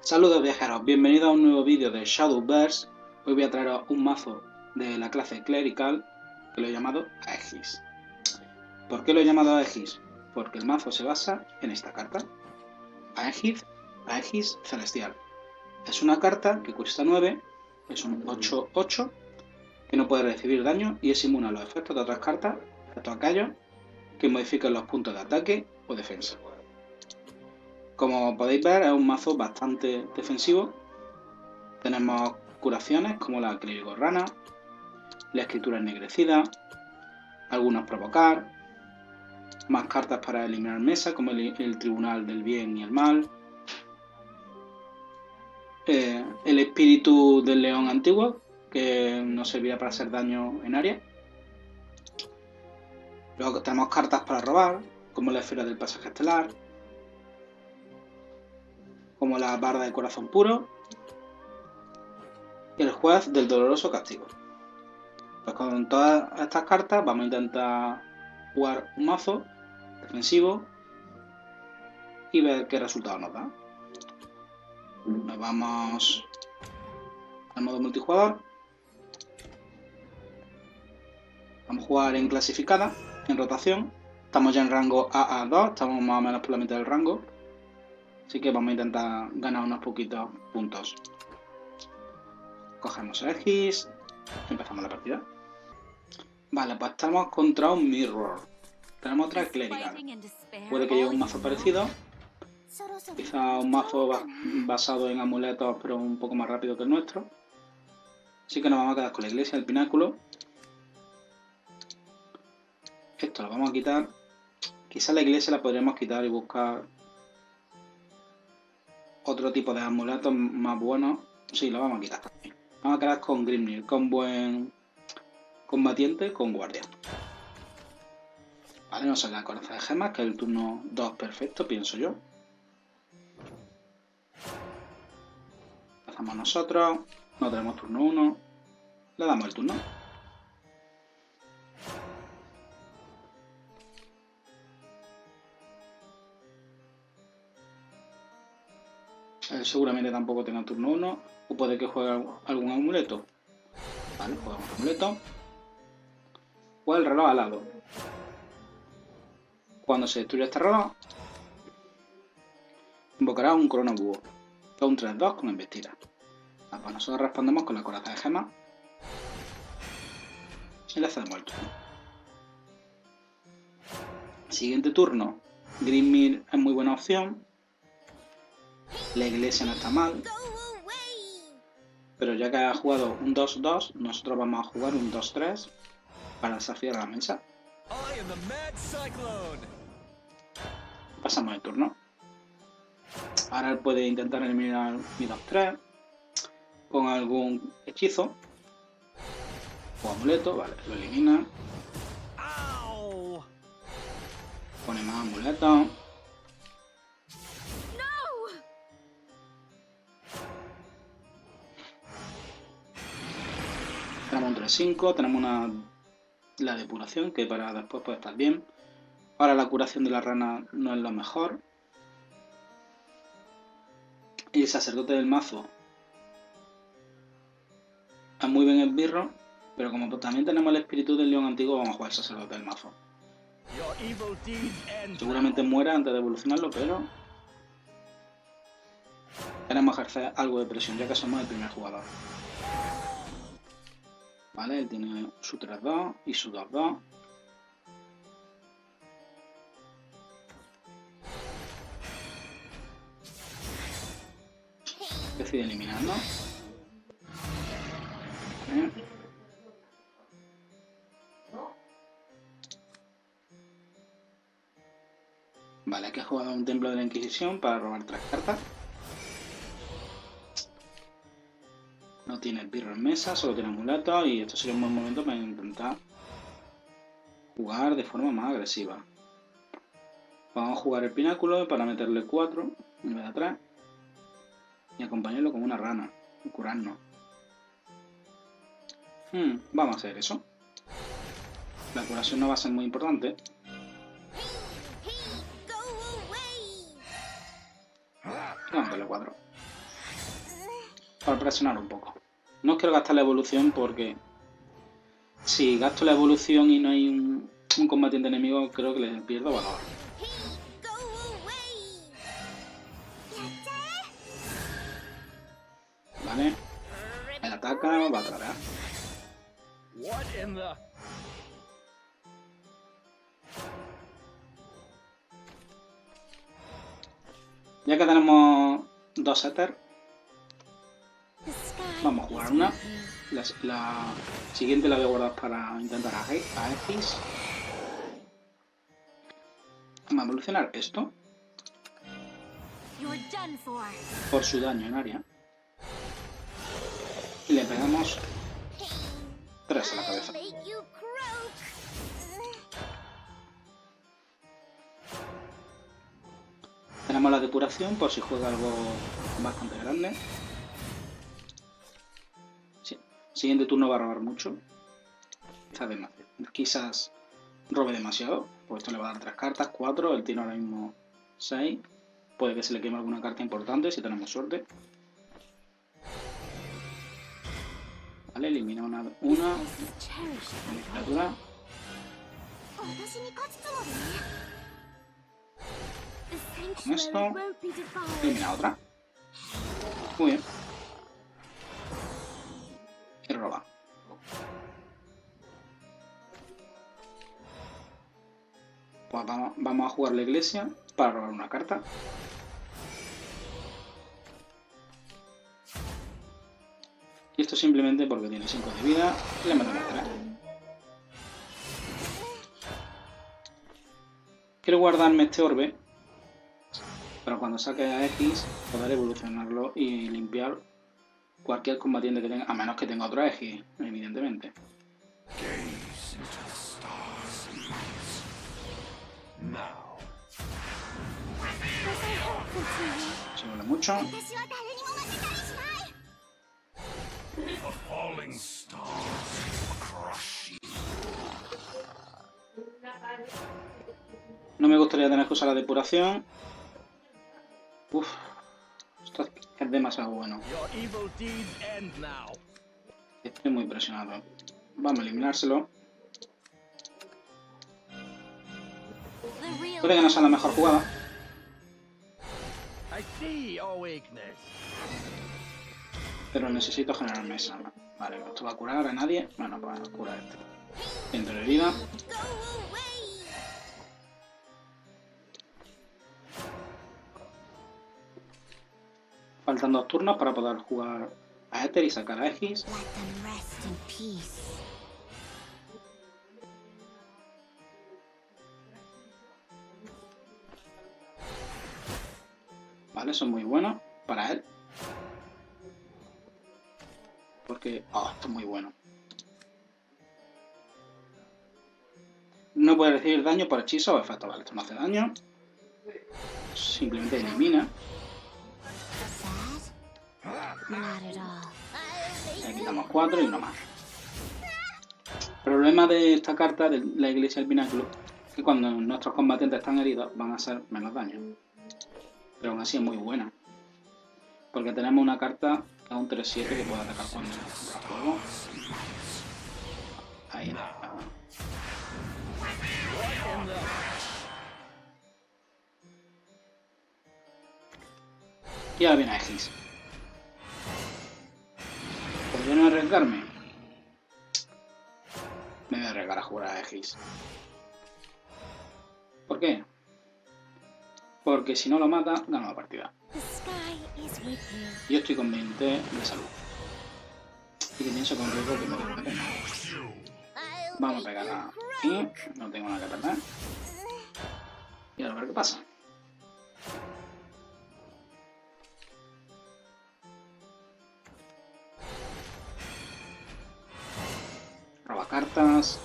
Saludos viajeros, bienvenidos a un nuevo vídeo de Shadowverse. Hoy voy a traeros un mazo de la clase Clerical que lo he llamado Aegis. ¿Por qué lo he llamado Aegis? Porque el mazo se basa en esta carta, Aegis Celestial. Es una carta que cuesta 9, es un 8-8 que no puede recibir daño y es inmune a los efectos de otras cartas, excepto aquellos que modifiquen los puntos de ataque o defensa. Como podéis ver, es un mazo bastante defensivo. Tenemos curaciones como la Clérigo Rana, la Escritura Ennegrecida, algunos provocar, más cartas para eliminar mesa como el Tribunal del Bien y el Mal, el Espíritu del León Antiguo, que nos servirá para hacer daño en área. Luego tenemos cartas para robar, como la Esfera del Pasaje Estelar, como la Barda de Corazón Puro y el Juez del Doloroso Castigo. Pues con todas estas cartas vamos a intentar jugar un mazo defensivo y ver qué resultado nos da. Nos vamos al modo multijugador. Vamos a jugar en clasificada, en rotación. Estamos ya en rango AA2, estamos más o menos por la mitad del rango. Así que vamos a intentar ganar unos poquitos puntos. Cogemos Aegis, empezamos la partida. Vale, pues estamos contra un Mirror. Tenemos otra Clerical. Puede que lleve un mazo parecido. Quizá un mazo basado en amuletos, pero un poco más rápido que el nuestro. Así que nos vamos a quedar con la iglesia del pináculo. Esto lo vamos a quitar. Quizá la iglesia la podríamos quitar y buscar otro tipo de amuletos más buenos. Sí, lo vamos a quitar también. Vamos a quedar con Grimnir, con buen combatiente, con guardia. Vale, nos sale la coraza de gemas, que es el turno 2 perfecto, pienso yo. Empezamos nosotros, no tenemos turno 1, le damos el turno. Él seguramente tampoco tenga turno 1, o puede que juegue algún amuleto. Vale, jugamos amuleto. O el reloj alado. Cuando se destruye este reloj, invocará un Corona Búho, que es un 3-2 con embestida. Pues nosotros respondemos con la coraza de gemas y le hacemos el turno. Siguiente turno, Grimnir es muy buena opción. La iglesia no está mal. Pero ya que ha jugado un 2-2, nosotros vamos a jugar un 2-3 para desafiar a la mesa. Pasamos el turno. Ahora él puede intentar eliminar mi 2-3 con algún hechizo o amuleto. Vale, lo elimina. Pone más amuletos. Tenemos un 3-5, tenemos la depuración, que para después puede estar bien. Ahora la curación de la rana no es lo mejor. Y el sacerdote del mazo es muy bien esbirro, pero como también tenemos el espíritu del león antiguo, vamos a jugar el sacerdote del mazo. Seguramente muera antes de evolucionarlo, pero queremos ejercer algo de presión, ya que somos el primer jugador. Vale, él tiene su 3-2 y su 2-2. Decide eliminarnos. Vale, aquí ha jugado un templo de la Inquisición para robar 3 cartas. No tiene esbirro en mesa, solo tiene amuletos y esto sería un buen momento para intentar jugar de forma más agresiva. Vamos a jugar el pináculo para meterle 4 en vez de 3 y acompañarlo con una rana y curarnos. Vamos a hacer eso. La curación no va a ser muy importante. Vamos a darle 4. para presionar un poco. No quiero gastar la evolución porque si gasto la evolución y no hay un combatiente enemigo, creo que le pierdo valor. Vale. Él ataca, va a atravesar. Ya que tenemos dos Ether, vamos a jugar una. La siguiente la voy a guardar para intentar a X. Vamos a evolucionar esto por su daño en área. Y le pegamos 3 a la cabeza. Tenemos la depuración por si juega algo bastante grande. Sí. Siguiente turno va a robar mucho. Quizás robe demasiado. Pues esto le va a dar 3 cartas, 4. Él tiene ahora mismo 6. Puede que se le queme alguna carta importante si tenemos suerte. Vale, elimina una criatura. Con esto, elimina otra. Muy bien. Y roba. Pues vamos a jugar la iglesia para robar una carta. Y esto simplemente porque tiene 5 de vida y le matamos 3. Quiero guardarme este orbe para cuando saque a X poder evolucionarlo y limpiar cualquier combatiente que tenga, a menos que tenga otro X, evidentemente. Se duele mucho. No me gustaría tener que usar la depuración. Uf, esto es demasiado bueno. Estoy muy presionado. Vamos a eliminárselo. Puede que no sea la mejor jugada. Pero necesito generar mesa. Vale, ¿esto va a curar a nadie? Bueno, pues a curar este. Dentro de vida. Faltan 2 turnos para poder jugar a Ether y sacar a X. Vale, son muy buenos para él. Porque... oh, esto es muy bueno. No puede recibir daño por hechizo o efecto. Vale, esto no hace daño. Simplemente elimina. Le quitamos 4 y uno más. El problema de esta carta, de la iglesia del pináculo, es que cuando nuestros combatientes están heridos van a hacer menos daño. Pero aún así es muy buena. Porque tenemos una carta que es un 3-7 que puede atacar cuando entra fuego. Ahí está. Y ahora viene X. ¿Podría no arriesgarme? Me voy a arriesgar a jugar a X. ¿Por qué? Porque si no lo mata, gano la partida. Yo estoy con 20 de salud. Y que pienso con riesgo que me tengo que pegar. Vamos a pegar aquí. No tengo nada que perder. Y ahora a ver qué pasa. Roba cartas.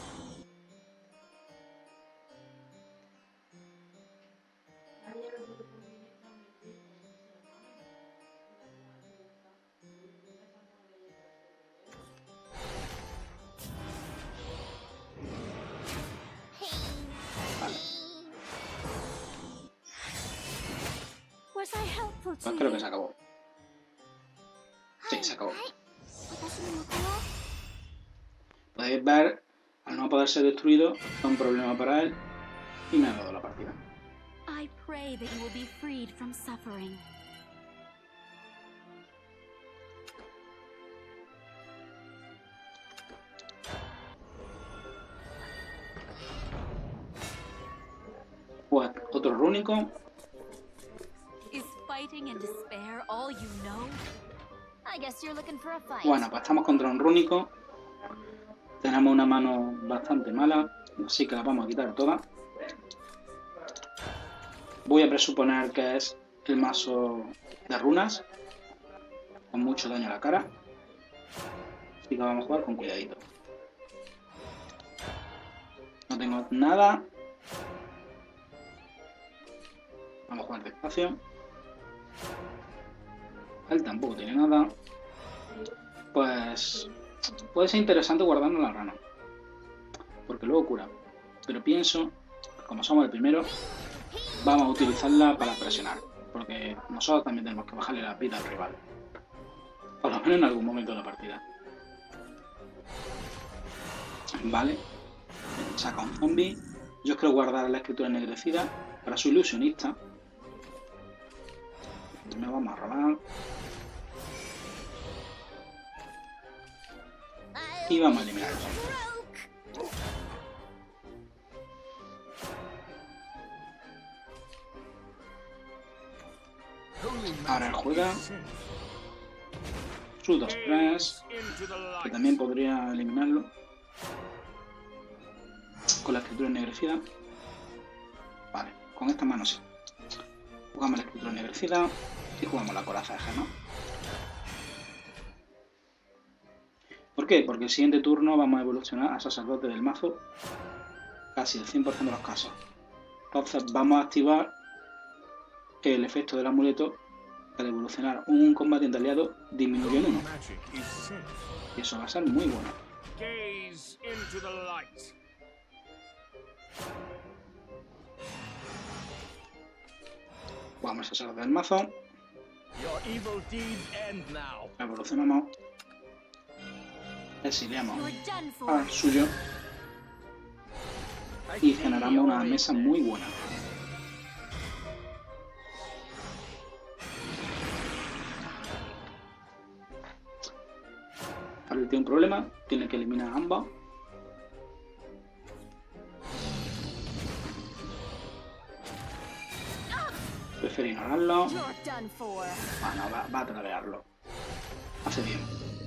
Pues creo que se acabó. Sí, se acabó. Podéis ver, al no poder ser destruido, es un problema para él y me ha dado la partida. I pray that you will be freed from suffering. Pues otro rúnico. Is fighting and despair all you know? I guess you're looking for a fight. Bueno, pues estamos contra un rúnico. Tenemos una mano bastante mala, así que la vamos a quitar toda. Voy a presuponer que es el mazo de runas, con mucho daño a la cara. Así que vamos a jugar con cuidadito. No tengo nada. Vamos a jugar despacio. Él tampoco tiene nada. Pues puede ser interesante guardando la rana, porque luego cura. Pero pienso, como somos el primero, vamos a utilizarla para presionar, porque nosotros también tenemos que bajarle la vida al rival. Por lo menos en algún momento de la partida. Vale. Saca un zombie. Yo quiero guardar la escritura ennegrecida para su ilusionista. Me vamos a robar. Y vamos a eliminar el zombie. Ahora él juega su 2-3, que también podría eliminarlo con la escritura ennegrecida. Vale, con esta mano sí. Jugamos la escritura ennegrecida y jugamos la coraza de Gema. ¿Por qué? Porque el siguiente turno vamos a evolucionar a sacerdote del mazo casi el 100% de los casos. Entonces vamos a activar el efecto del amuleto para evolucionar un combatiente aliado disminuye en 1. Y eso va a ser muy bueno. Vamos a sacar del mazo. Evolucionamos. Exiliamos al suyo. Y generamos una mesa muy buena. Ahora tiene un problema, tiene que eliminar a ambos. Prefiere ignorarlo. Ah, no, va a tradearlo. Hace bien.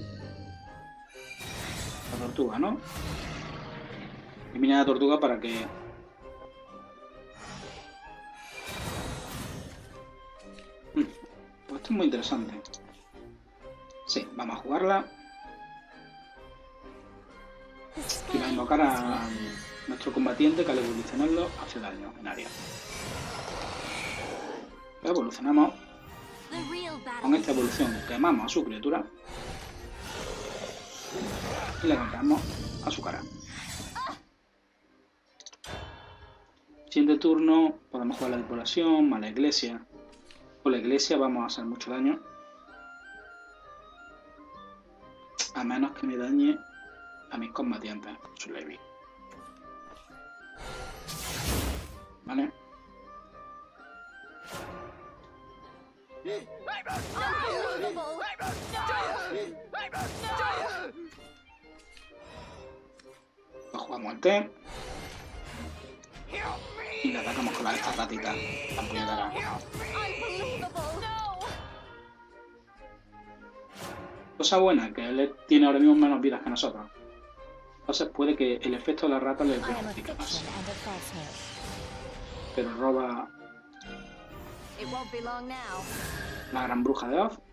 La tortuga, ¿no? Elimina la tortuga para que... Pues esto es muy interesante. Sí, vamos a jugarla. Y va a invocar a nuestro combatiente que al evolucionarlo hace daño en área. Lo evolucionamos. Con esta evolución quemamos a su criatura. Y le golpeamos a su cara. Siguiente turno podemos jugar la depuración, más la iglesia. Con la iglesia vamos a hacer mucho daño. A menos que me dañe a mis combatientes, su Levi. ¿Vale? Pues jugamos el T. Y le atacamos con esta ratita tan puñetera. Cosa buena, que él tiene ahora mismo menos vidas que nosotros. Entonces puede que el efecto de la rata le perjudique más. Pero roba la gran bruja de Oz.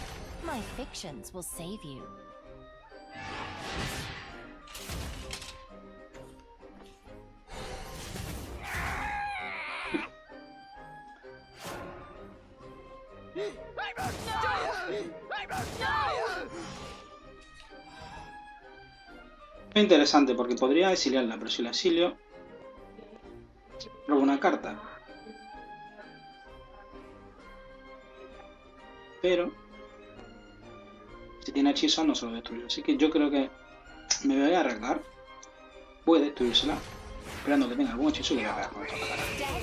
Es interesante porque podría exiliarla, pero si la exilio, robo una carta. Pero Si tiene hechizos no se lo destruye. Así que yo creo que me voy a arriesgar. Voy a destruírsela. Esperando que tenga algún hechizo y le voy a pegar con esta cara.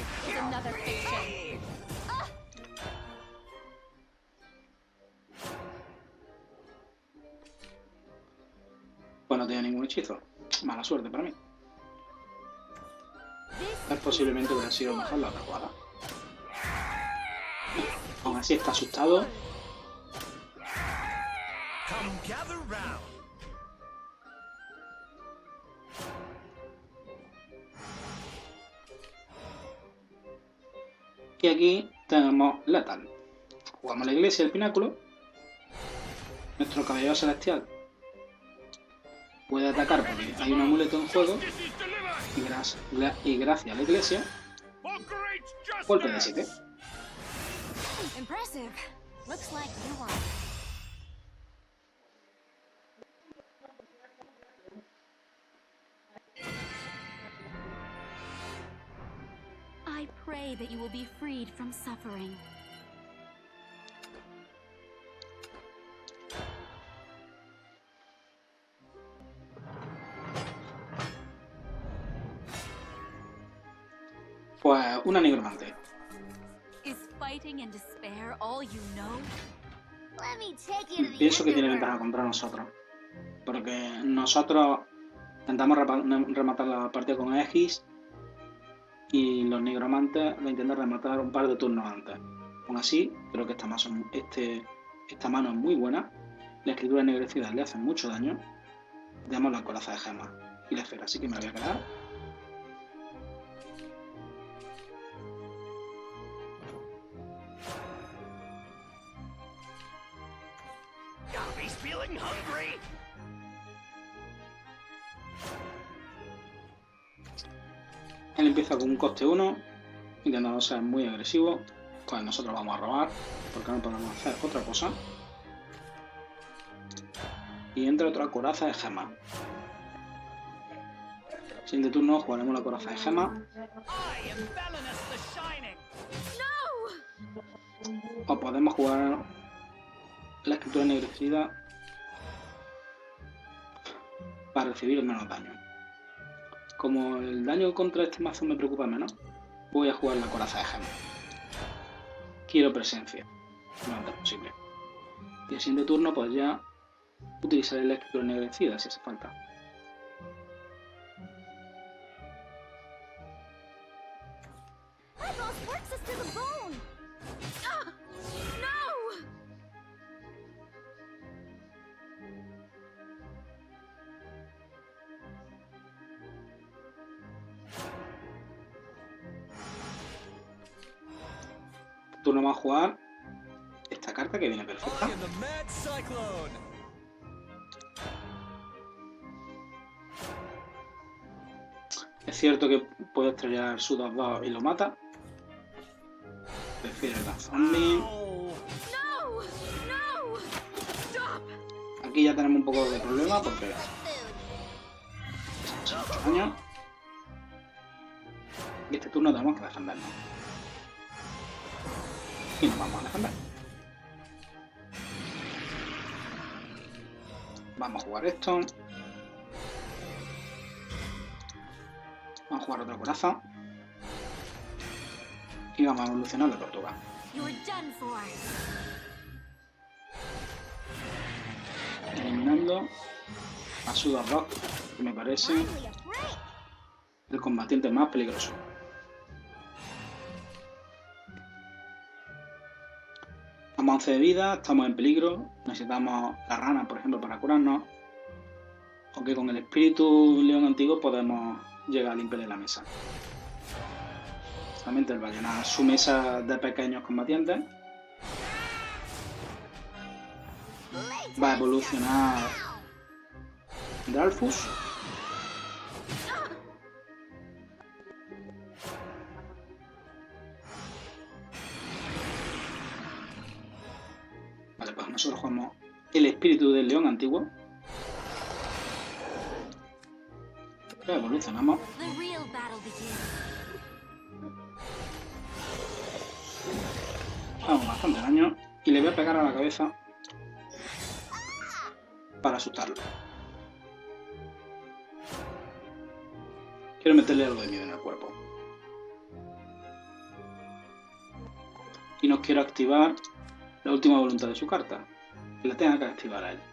Pues no tiene ningún hechizo. Mala suerte para mí. Posiblemente hubiera sido mejor la otra jugada. Aún así está asustado. Y aquí tenemos Lethal. Jugamos la iglesia del pináculo. Nuestro caballero celestial puede atacar porque hay un amuleto en juego. Y gracias a la iglesia, golpe de 7. I pray that you will be freed from suffering. Pues una nigromante. Pienso que tiene ventaja contra nosotros. Porque nosotros intentamos rematar la partida con Aegis y los nigromantes lo intentan rematar un par de turnos antes. Aún así, creo que esta mano es muy buena. La escritura ennegrecida le hace mucho daño. Damos la coraza de gema y la esfera, así que me la voy a quedar. Él empieza con un coste 1, intentando ser muy agresivo. Pues nosotros vamos a robar, porque no podemos hacer otra cosa. Y entra otra coraza de gema. Siguiente turno jugaremos la coraza de gema. O podemos jugar la escritura ennegrecida para recibir menos daño. Como el daño contra este mazo me preocupa menos, voy a jugar la coraza de gema. Quiero presencia, lo antes posible. Y el siguiente turno pues ya utilizaré la escritura ennegrecida si hace falta. Turno vamos a jugar esta carta que viene perfecta. Es cierto que puede estrellar su 2-2 y lo mata. Prefiere la zombie. Aquí ya tenemos un poco de problema porque se ha hecho mucho daño. Y este turno tenemos que defendernos. Y nos vamos a defender. Vamos a jugar esto. Vamos a jugar otra coraza. Y vamos a evolucionar la tortuga. Eliminando a Suda Rock, que me parece el combatiente más peligroso. Estamos a 11 de vida, estamos en peligro, necesitamos la rana, por ejemplo, para curarnos. Aunque con el espíritu león antiguo podemos llegar a limpiar la mesa. Justamente él va a llenar su mesa de pequeños combatientes. Va a evolucionar Dralfus. Vale, pues nosotros jugamos el espíritu del león antiguo. Lo evolucionamos. Hagamos bastante daño. Y le voy a pegar a la cabeza para asustarlo. Quiero meterle algo de miedo en el cuerpo. Y no quiero activar la última voluntad de su carta. Que la tenga que activar a él.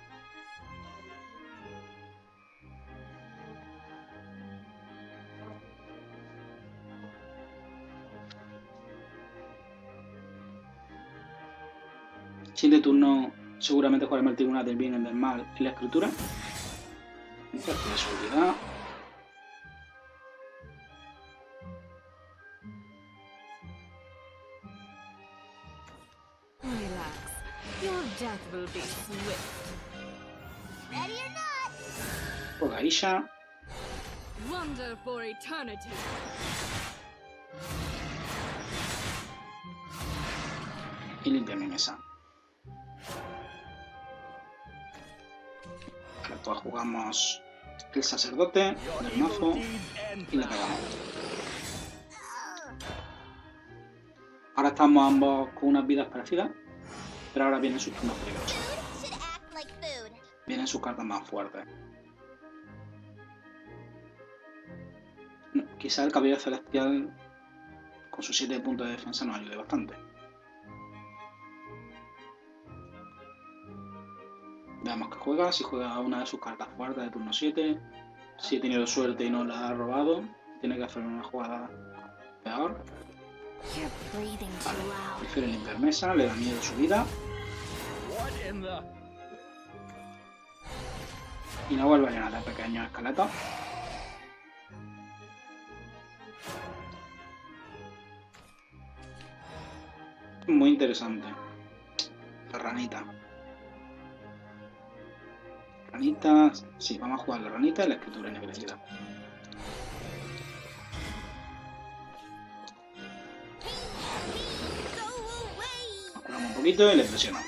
Siguiente turno, seguramente jugaremos el tribunal del bien y del mal y la escritura. Esta es su habilidad. Relax. Your death will be swift. Ready or not? Juega Isha. Wonder for eternity. Y limpia mi mesa. Después jugamos el sacerdote del mazo y le pegamos. Ahora estamos ambos con unas vidas parecidas, pero ahora vienen sus turnos peligrosos. Vienen sus cartas más fuertes. Quizá el caballero celestial con sus 7 puntos de defensa nos ayude bastante. Veamos que juega, si juega una de sus cartas fuertes de turno 7. Si he tenido suerte y no la ha robado, tiene que hacer una jugada peor. Vale, prefiere limpiar mesa, le da miedo su vida. Y no vuelve a llenar de pequeños esqueletos. Muy interesante. La ranita. Ranita, sí, vamos a jugar la ranita y la escritura ennegrecida. Nos curamos un poquito y le presiono.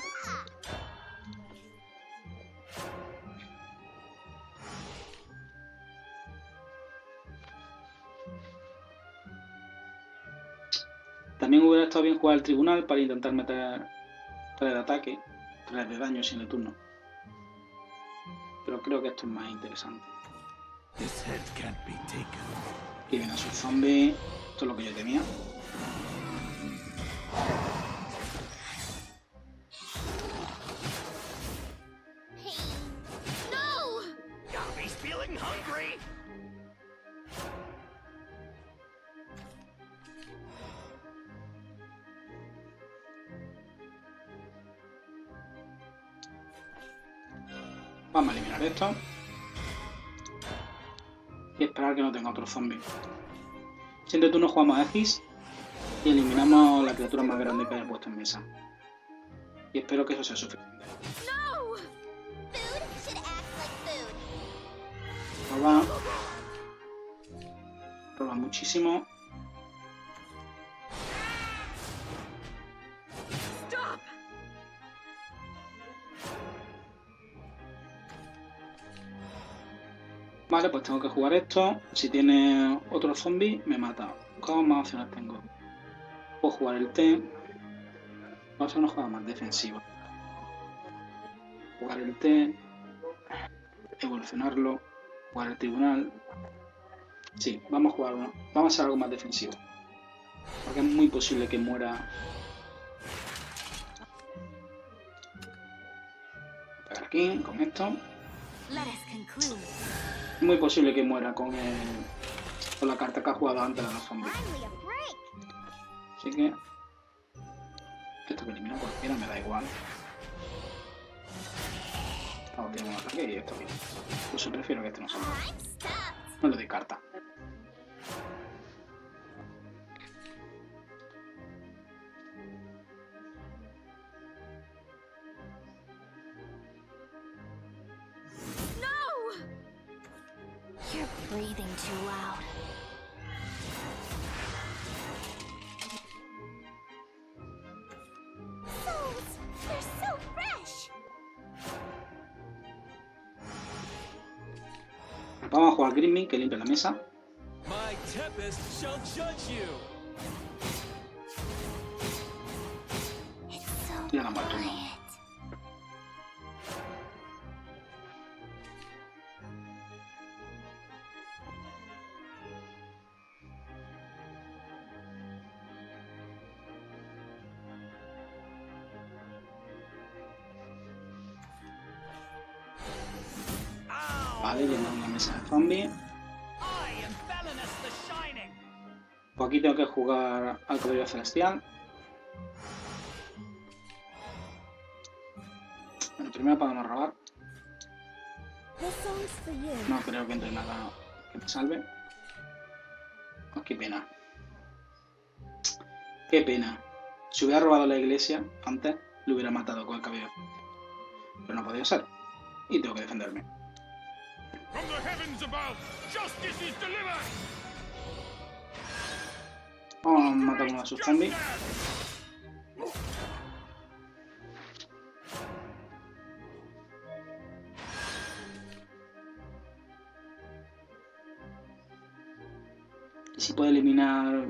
También hubiera estado bien jugar al tribunal para intentar meter 3 de ataque, 3 de daño sin el turno. Pero creo que esto es más interesante. Y viene su zombie. Esto es lo que yo temía. Vamos a eliminar esto. Y esperar que no tenga otro zombie. Siguiente turno jugamos a X y eliminamos la criatura más grande que haya puesto en mesa. Y espero que eso sea suficiente. Roba. Roba muchísimo. Vale, pues tengo que jugar esto. Si tiene otro zombie, me mata. ¿Cómo más opciones tengo? Puedo jugar el T. Vamos a hacer una jugada más defensiva. Jugar el T. Evolucionarlo. Jugar el tribunal. Sí, vamos a jugar uno. Vamos a hacer algo más defensivo. Porque es muy posible que muera. Voy a pegar aquí, con esto. Es muy posible que muera con la carta que ha jugado antes de los zombies. Así que esto que elimina cualquiera me da igual. Ahora tengo un ataque y esto bien. Incluso prefiero que este no salga. No le doy carta. You're breathing too loud. Souls, they're so fresh. Vamos a jugar Grimmy, que limpia la mesa. My Tempest shall judge you. It's so Y le damos el turno. quiet. Vale, llenamos la mesa de zombies. Pues aquí tengo que jugar al caballero celestial. Bueno, primero podemos robar. No creo que entre nada que me salve. Oh, qué pena. Qué pena. Si hubiera robado la iglesia antes, lo hubiera matado con el cabello. Pero no podía ser. Y tengo que defenderme. Vamos a matar uno de sus zombies. Y si puedo eliminar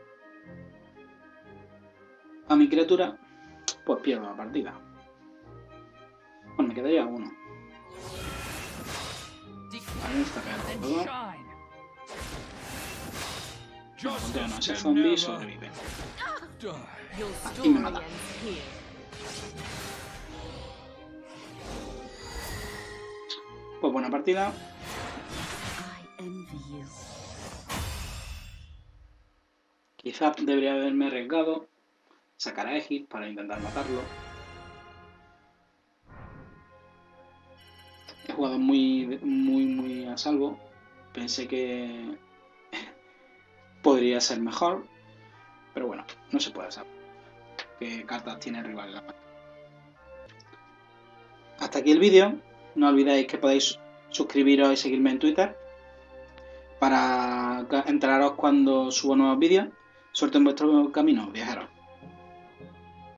a mi criatura, pues pierdo la partida. Bueno, me quedaría uno. Vale, está pegado todo. No, no, ese zombie sobrevive. Y me mata. Pues buena partida. Quizás debería haberme arriesgado, sacar a Egis para intentar matarlo. He jugado muy a salvo. Pensé que podría ser mejor, pero bueno, no se puede saber qué cartas tiene el rival en la mano. Hasta aquí el vídeo. No olvidéis que podéis suscribiros y seguirme en Twitter para enteraros cuando subo nuevos vídeos. Suerte en vuestro camino, viajeros.